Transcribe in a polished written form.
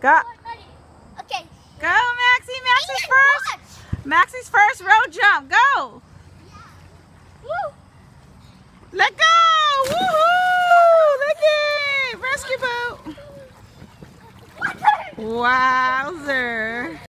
Go. Okay. Go, Maxie. Maxie's first. Maxie's first road jump. Go. Woo. Let go. Woohoo! Look it. Rescue boat. Wowzer.